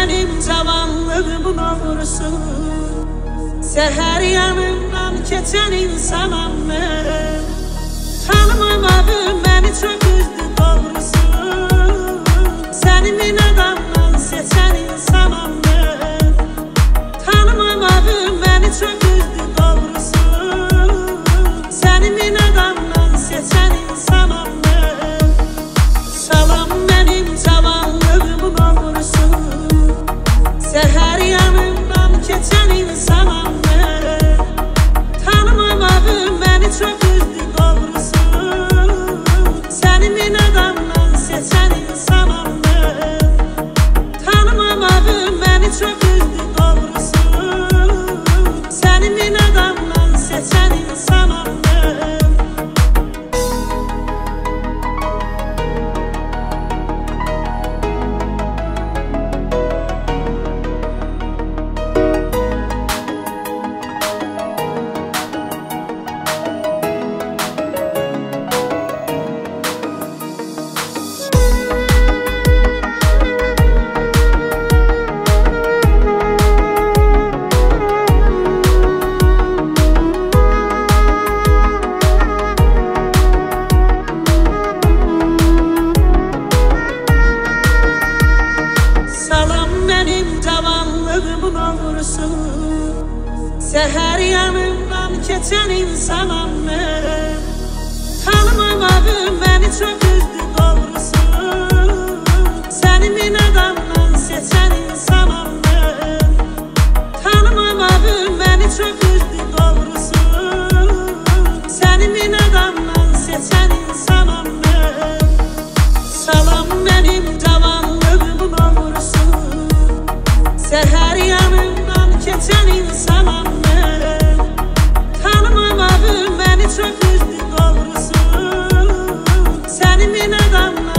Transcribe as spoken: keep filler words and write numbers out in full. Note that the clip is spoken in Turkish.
benim cavanlığımın oğrusun. Seher yanımdan keçen insanam ben. Tanımamadın beni çok üzdü doğrusu. Seni minadandan seçen insanam ben. Tanımamadın beni çok üzdü doğrusu. Seni minadandan seçen insanam ben. Salam benim cavanlığımın oğrusu. Seher yanımdan keçen insanam ben. Tanımamadın beni çok üzdü doğrusu. Seni minadandan seçen insanam ben. Tanımamadın beni çok üzdü doğrusu. Seni minadandan seçen insanam ben. Seher yanımdan keçen insanam ben. Tanımamadın beni çok üzdü doğrusu. Seni minadandan seçen insanam ben. Tanımamadın beni çok üzdü doğrusu. Seni minadandan seçen insanam ben. Salam benim cavanlığımın oğrusu. Seher yanımdan keçen insanam ben. Tanımamadın beni çok üzdü doğrusu. Seni minadandan